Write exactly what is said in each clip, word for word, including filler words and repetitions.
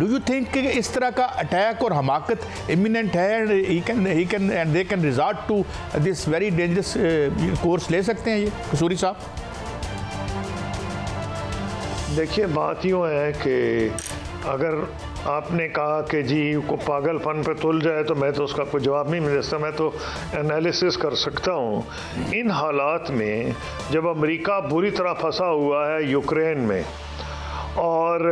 Do you think कि इस तरह का अटैक और हमाकत इमिनेंट है and he can he can and they can resort to this very dangerous course ले सकते हैं ये कसूरी साहब? देखिए, बात यूँ है कि अगर आपने कहा कि जी को पागलपन पे तुल जाए तो मैं तो उसका कोई जवाब नहीं मिल सकता, मैं तो एनालिसिस कर सकता हूँ। इन हालात में जब अमेरिका बुरी तरह फंसा हुआ है यूक्रेन में और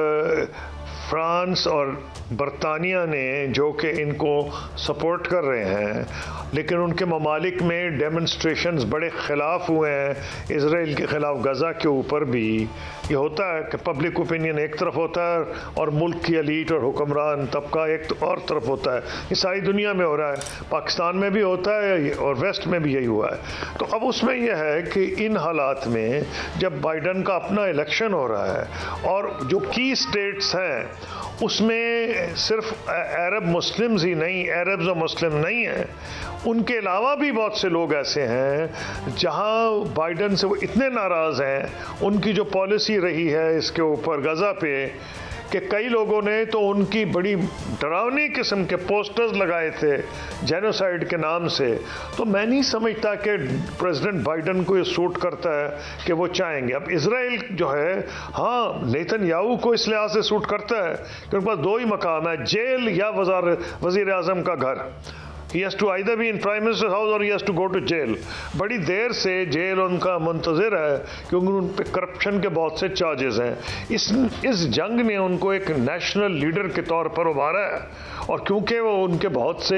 फ्रांस और बरतानिया ने जो कि इनको सपोर्ट कर रहे हैं, लेकिन उनके ममालिक में डेमोन्स्ट्रेशंस बड़े ख़िलाफ़ हुए हैं इसराइल के ख़िलाफ़, गज़ा के ऊपर भी ये होता है कि पब्लिक ओपिनियन एक तरफ होता है और मुल्क की एलीट और हुक्मरान तबका एक और तरफ होता है। ये सारी दुनिया में हो रहा है, पाकिस्तान में भी होता है और वेस्ट में भी यही हुआ है। तो अब उसमें यह है कि इन हालात में जब बाइडन का अपना इलेक्शन हो रहा है और जो की स्टेट्स हैं उसमें सिर्फ अरब मुस्लिम्स ही नहीं, अरब्स और मुस्लिम नहीं हैं, उनके अलावा भी बहुत से लोग ऐसे हैं जहां बाइडन से वो इतने नाराज़ हैं, उनकी जो पॉलिसी रही है इसके ऊपर गज़ा पे, कि कई लोगों ने तो उनकी बड़ी डरावनी किस्म के पोस्टर्स लगाए थे जेनोसाइड के नाम से। तो मैं नहीं समझता कि प्रेसिडेंट बाइडन को ये सूट करता है कि वो चाहेंगे। अब इसराइल जो है, हाँ, नेतन्याहू को इस लिहाज से सूट करता है कि उनके पास दो ही मकाम है, जेल या वज़ार वज़ीर आज़म का घर। He has to either be in Prime Minister's house or he has to go to jail. बड़ी देर से जेल उनका मुंतज़िर है क्योंकि उन पर करप्शन के बहुत से चार्जेस हैं। इस इस जंग ने उनको एक नेशनल लीडर के तौर पर उभारा है और क्योंकि वो उनके बहुत से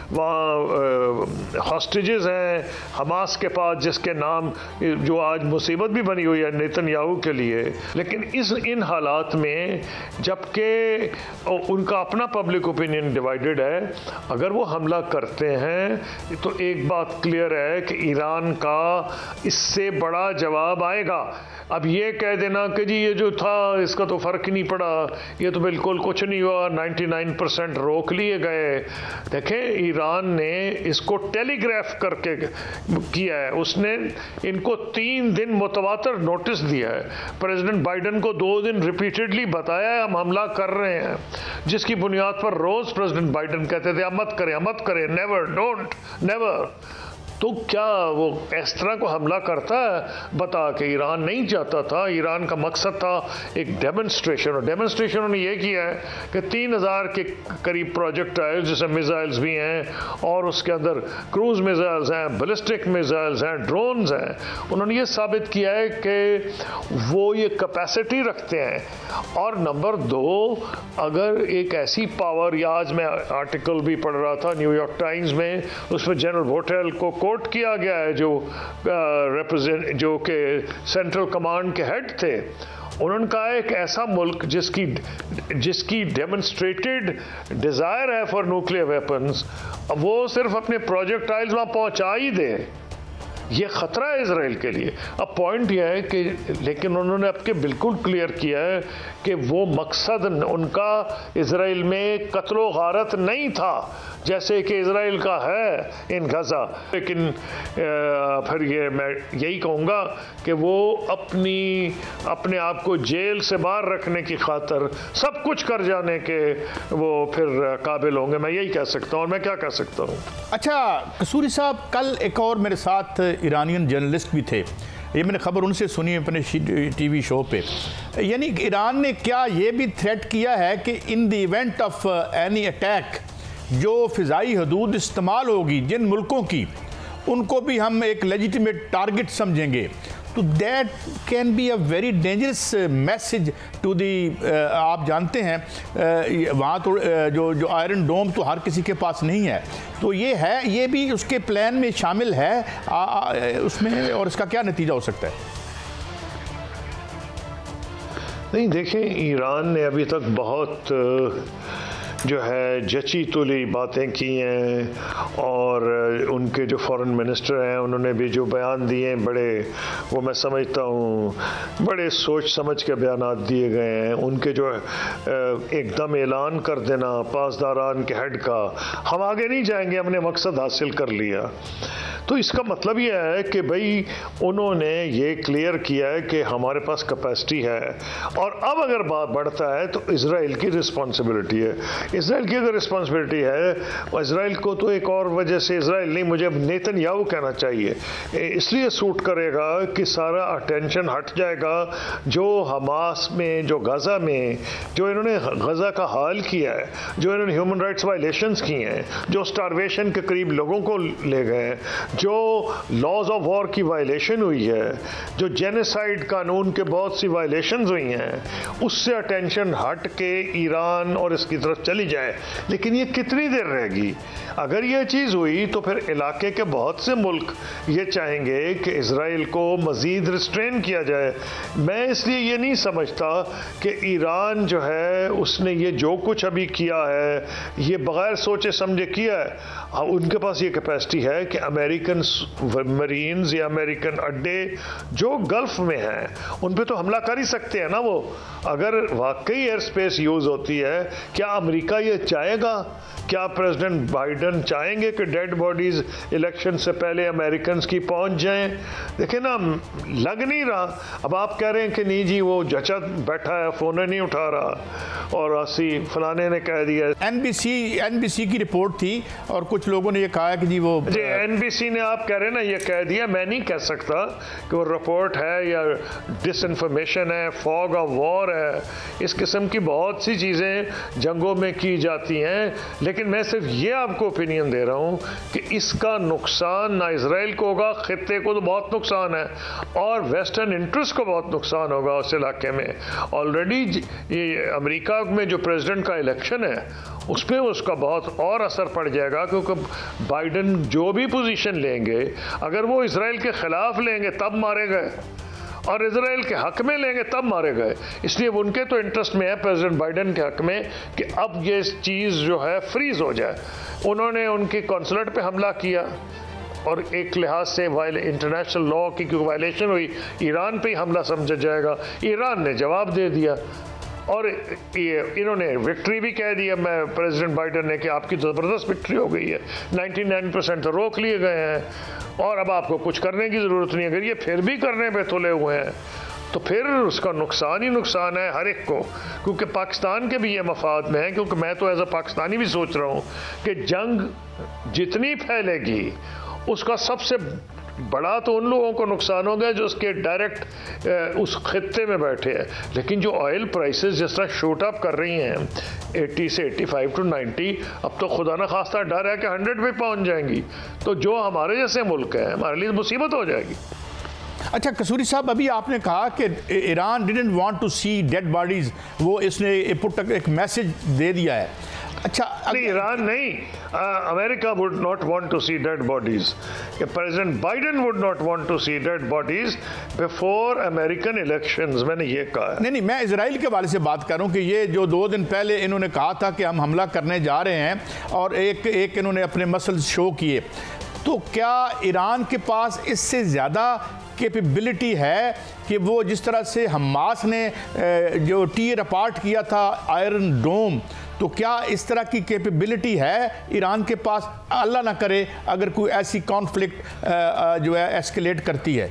वहाँ हॉस्टेजेस हैं हमास के पास, जिसके नाम जो आज मुसीबत भी बनी हुई है नेतन्याहू के लिए। लेकिन इस इन हालात में जबकि उनका अपना पब्लिक ओपिनियन डिवाइडेड है, अगर वो हमला करते हैं तो एक बात क्लियर है कि ईरान का इससे बड़ा जवाब आएगा। अब ये कह देना कि जी ये जो था इसका तो फ़र्क ही नहीं पड़ा, ये तो बिल्कुल कुछ नहीं हुआ, निन्यानवे परसेंट रोक लिए गए। देखें, ईरान ने इसको टेलीग्राफ करके किया है, उसने इनको तीन दिन मुतवातर नोटिस दिया है, प्रेसिडेंट बाइडन को दो दिन रिपीटेडली बताया है हम हमला कर रहे हैं, जिसकी बुनियाद पर रोज़ प्रेसिडेंट बाइडन कहते थे अब मत करें, अब मत करें, नेवर, डोंट, नेवर। तो क्या वो इस तरह को हमला करता है बता के? ईरान नहीं चाहता था, ईरान का मकसद था एक डेमोन्स्ट्रेशन, और डेमोन्स्ट्रेशन उन्होंने ये किया है कि तीन हज़ार के करीब प्रोजेक्टाइल्स जिसमें मिसाइल्स भी हैं और उसके अंदर क्रूज़ मिसाइल्स हैं, बैलिस्टिक मिसाइल्स हैं, ड्रोन्स हैं। उन्होंने ये साबित किया है कि वो ये कैपेसिटी रखते हैं। और नंबर दो, अगर एक ऐसी पावर, या आज मैं आर्टिकल भी पढ़ रहा था न्यूयॉर्क टाइम्स में, उसमें जनरल वोटेल को कोट किया गया है जो रिप्रेजेंट जो कि सेंट्रल कमांड के हेड थे। उन्होंने कहा एक ऐसा मुल्क जिसकी जिसकी डेमोन्स्ट्रेटेड डिज़ायर है फॉर न्यूक्लियर वेपन्स, वो सिर्फ अपने प्रोजेक्टाइल्स वहाँ पहुँचा ही दे, ये ख़तरा है इसराइल के लिए। अब पॉइंट यह है कि लेकिन उन्होंने अब के बिल्कुल क्लियर किया है कि वो मकसद उनका इसराइल में कत्लो गारत नहीं था जैसे कि इसराइल का है इन गज़ा। लेकिन आ, फिर ये मैं यही कहूँगा कि वो अपनी अपने आप को जेल से बाहर रखने की खातर सब कुछ कर जाने के वो फिर काबिल होंगे, मैं यही कह सकता हूँ। और मैं क्या कह सकता हूँ? अच्छा कसूरी साहब, कल एक और मेरे साथ ईरानियन जर्नलिस्ट भी थे, ये मैंने खबर उनसे सुनी अपने टीवी शो पे। यानी ईरान ने क्या ये भी थ्रेट किया है कि in the event of any attack जो फ़िज़ाई हदूद इस्तेमाल होगी जिन मुल्कों की, उनको भी हम एक लेजिटिमेट टारगेट समझेंगे। तो that can be a very dangerous message to the, आप जानते हैं uh, वहाँ तो uh, जो जो आयरन डोम तो हर किसी के पास नहीं है, तो ये है, ये भी उसके प्लान में शामिल है आ, आ, उसमें, और इसका क्या नतीजा हो सकता है? नहीं, देखें, ईरान ने अभी तक बहुत जो है जची तुली बातें की हैं और उनके जो फॉरेन मिनिस्टर हैं उन्होंने भी जो बयान दिए हैं बड़े, वो मैं समझता हूँ बड़े सोच समझ के बयान दिए गए हैं। उनके जो एकदम ऐलान कर देना पासदारान के हेड का, हम आगे नहीं जाएंगे, हमने मकसद हासिल कर लिया, तो इसका मतलब यह है कि भाई उन्होंने ये क्लियर किया है कि हमारे पास कैपेसिटी है, और अब अगर बात बढ़ता है तो इजराइल की रिस्पॉन्सिबिलिटी है। इजराइल की अगर रिस्पॉन्सिबिलिटी है, इजराइल को तो एक और वजह से, इजराइल नहीं, मुझे नेतन्याहू कहना चाहिए, इसलिए सूट करेगा कि सारा अटेंशन हट जाएगा जो हमास में, जो गाज़ा में, जो इन्होंने गाज़ा का हाल किया है, जो इन्होंने ह्यूमन राइट्स वायलेशंस किए हैं, जो स्टारवेशन के करीब लोगों को ले गए, जो लॉज ऑफ वॉर की वायलेशन हुई है, जो जेनोसाइड कानून के बहुत सी वायलेशंस हुई हैं, उससे अटेंशन हट के ईरान और इसकी तरफ चली जाए। लेकिन ये कितनी देर रहेगी? अगर ये चीज़ हुई तो फिर इलाके के बहुत से मुल्क ये चाहेंगे कि इजराइल को मज़ीद रिस्ट्रेन किया जाए। मैं इसलिए ये नहीं समझता कि ईरान जो है उसने ये जो कुछ अभी किया है ये बग़ैर सोचे समझे किया है। हाँ, उनके पास ये कैपेसिटी है कि अमेरिकन मरीन्स या अमेरिकन अड्डे जो गल्फ़ में हैं उन पे तो हमला कर ही सकते हैं ना। वो अगर वाकई एयर स्पेस यूज़ होती है, क्या अमेरिका ये चाहेगा? क्या प्रेसिडेंट बाइडन चाहेंगे कि डेड बॉडीज़ इलेक्शन से पहले अमेरिकन की पहुंच जाएं? देखिए ना, लग नहीं रहा। अब आप कह रहे हैं कि नहीं जी वो जचा बैठा है, फ़ोन नहीं उठा रहा, और आसी फलाने ने कह दिया। एनबीसी एनबीसी की रिपोर्ट थी और कुछ लोगों ने ये कहा कि जी वो जी एनबीसी ने, आप कह रहे हैं ना, ये कह दिया। मैं नहीं कह सकता कि वो रिपोर्ट है या डिसइंफॉर्मेशन है, फॉग ऑफ वॉर है। इस किस्म की बहुत सी चीज़ें जंगों में की जाती हैं, लेकिन मैं सिर्फ ये आपको ओपिनियन दे रहा हूँ कि इसका नुकसान ना इसराइल को होगा, खित्ते को तो बहुत नुकसान है, और वेस्टर्न इंटरेस्ट को बहुत नुकसान होगा उस इलाके में। ऑलरेडी ये अमेरिका में जो प्रेसिडेंट का इलेक्शन है उस पर उसका बहुत और असर पड़ जाएगा, क्योंकि बाइडन जो भी पोजीशन लेंगे, अगर वो इसराइल के ख़िलाफ़ लेंगे तब मारे गए, और इजराइल के हक में लेंगे तब मारे गए। इसलिए उनके तो इंटरेस्ट में है, प्रेसिडेंट बाइडन के हक में, कि अब ये चीज़ जो है फ्रीज हो जाए। उन्होंने उनकी कौंसलेट पे हमला किया और एक लिहाज से वाइल इंटरनेशनल लॉ की क्योंकि वायलेशन हुई, ईरान पे ही हमला समझा जाएगा। ईरान ने जवाब दे दिया और ये इन्होंने विक्ट्री भी कह दिया, मैं प्रेसिडेंट बाइडन ने, कि आपकी ज़बरदस्त विक्ट्री हो गई है, निन्यानवे परसेंट तो रोक लिए गए हैं और अब आपको कुछ करने की ज़रूरत नहीं है। अगर ये फिर भी करने पे तुले हुए हैं तो फिर उसका नुकसान ही नुकसान है हर एक को, क्योंकि पाकिस्तान के भी ये मफाद में है। क्योंकि मैं तो एज अ पाकिस्तानी भी सोच रहा हूँ कि जंग जितनी फैलेगी उसका सबसे बड़ा तो उन लोगों को नुकसान होगा जो उसके डायरेक्ट उस खित्ते में बैठे हैं। लेकिन जो ऑयल प्राइसेस जिस तरह शूट अप कर रही हैं अस्सी से पचासी टू नब्बे, अब तो खुदा न खास्ता डर है कि सौ पे पहुंच जाएंगी, तो जो हमारे जैसे मुल्क हैं हमारे लिए मुसीबत हो जाएगी। अच्छा कसूरी साहब, अभी आपने कहा कि Iran didn't want to see dead bodies, वो इसने पुट एक मैसेज दे दिया है। अच्छा नहीं, ईरान नहीं, America would not want to see dead bodies. President Biden would not want to see dead bodies before American elections, मैंने ये कहा है। नहीं नहीं, मैं इजराइल के वाले से बात कर रहा हूँ कि ये जो दो दिन पहले इन्होंने कहा था कि हम हमला करने जा रहे हैं और एक एक इन्होंने अपने मसल्स शो किए, तो क्या ईरान के पास इससे ज़्यादा कैपेबिलिटी है कि वो जिस तरह से हमास ने जो टीयर अपार्ट किया था आयरन डोम, तो क्या इस तरह की कैपेबिलिटी है ईरान के पास? अल्लाह ना करे अगर कोई ऐसी कॉन्फ्लिक्ट जो है एस्केलेट करती है।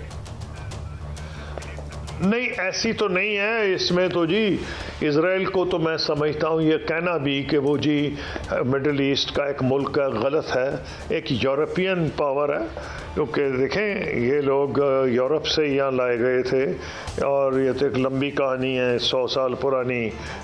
नहीं, ऐसी तो नहीं है इसमें तो जी। इज़राइल को तो मैं समझता हूँ ये कहना भी कि वो जी मिडल ईस्ट का एक मुल्क है, गलत है। एक यूरोपियन पावर है, क्योंकि देखें ये लोग यूरोप से यहाँ लाए गए थे और ये तो एक लंबी कहानी है, सौ साल पुरानी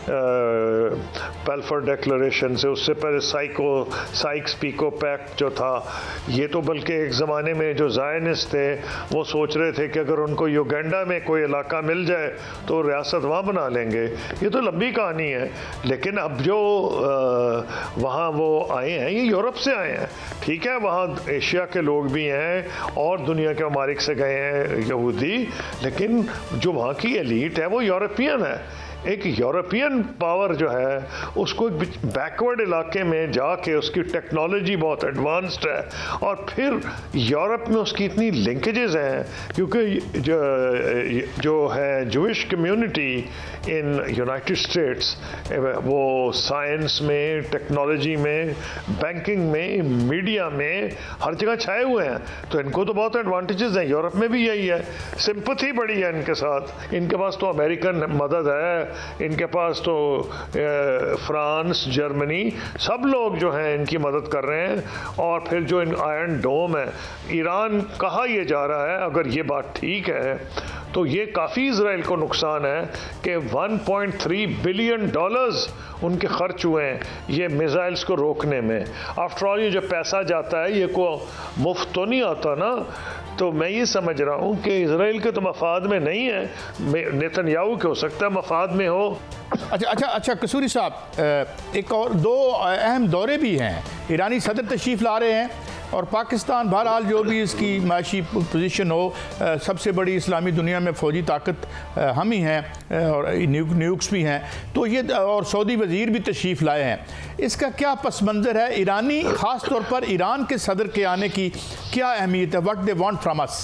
पेल्फर डिक्लेरेशन से, उससे पहले साइको साइक्स पीको पैक्ट जो था, ये तो बल्कि एक ज़माने में जो ज़ायनिस्ट थे वो सोच रहे थे कि अगर उनको युगांडा में कोई इलाका मिल जाए तो रियासत वहाँ बना लेंगे। ये तो लंबी कहानी है, लेकिन अब जो वहाँ वो आए हैं ये यूरोप से आए हैं, ठीक है, वहाँ एशिया के लोग भी हैं और दुनिया के ममालिक से गए हैं यहूदी, लेकिन जो वहाँ की एलीट है वो यूरोपियन है। एक यूरोपियन पावर जो है उसको बैकवर्ड इलाके में जाके उसकी टेक्नोलॉजी बहुत एडवांस्ड है और फिर यूरोप में उसकी इतनी लिंकेजेस हैं क्योंकि जो जो है Jewish community in United States वो साइंस में, टेक्नोलॉजी में, बैंकिंग में, मीडिया में हर जगह छाए हुए हैं। तो इनको तो बहुत एडवांटेजेस हैं। यूरोप में भी यही है, सिंपथी बड़ी है इनके साथ। इनके पास तो अमेरिकन मदद है, इनके पास तो फ्रांस, जर्मनी, सब लोग जो हैं इनकी मदद कर रहे हैं। और फिर जो इन आयरन डोम है, ईरान कहा यह जा रहा है, अगर ये बात ठीक है तो ये काफ़ी इजराइल को नुकसान है कि one point three billion dollars उनके खर्च हुए हैं ये मिसाइल्स को रोकने में। आफ्टर ऑल ये जो पैसा जाता है ये को मुफ्त तो नहीं आता ना। तो मैं ये समझ रहा हूँ कि इजराइल के तो मफाद में नहीं है, नेतन्याहू के हो सकता है मफाद में हो। अच्छा अच्छा अच्छा कसूरी साहब, एक और दो अहम दौरे भी हैं। ईरानी सदर तशरीफ़ ला रहे हैं और पाकिस्तान बहरहाल जो भी इसकी माशी पोजीशन हो, सबसे बड़ी इस्लामी दुनिया में फ़ौजी ताकत हम ही हैं और न्यूक्स भी हैं, तो ये और सऊदी वज़ीर भी तशरीफ़ लाए हैं। इसका क्या पस मंज़र है? ईरानी ख़ास तौर पर ईरान के सदर के आने की क्या अहमियत है? What they want from us?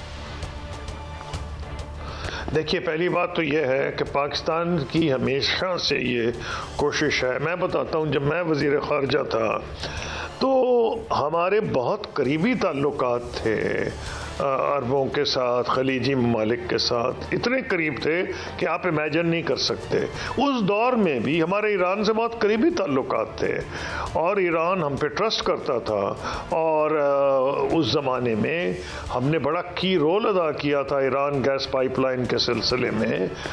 देखिए, पहली बात तो ये है कि पाकिस्तान की हमेशा से ये कोशिश है। मैं बताता हूँ, जब मैं वज़ीर ख़ारजा था तो हमारे बहुत करीबी ताल्लुकात थे अरबों के साथ, खलीजी ममालिक के साथ, इतने करीब थे कि आप इमेजिन नहीं कर सकते। उस दौर में भी हमारे ईरान से बहुत करीबी ताल्लुकात थे और ईरान हम पे ट्रस्ट करता था। और उस ज़माने में हमने बड़ा की रोल अदा किया था ईरान गैस पाइपलाइन के सिलसिले में।